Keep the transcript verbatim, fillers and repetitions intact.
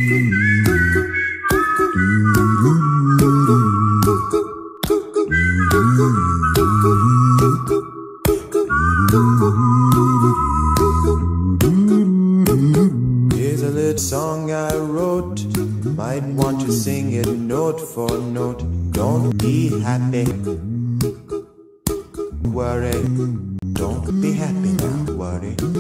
Here's a little song I wrote. Might want to sing it note for note. Don't be happy. Worry. Don't be happy now. Worry.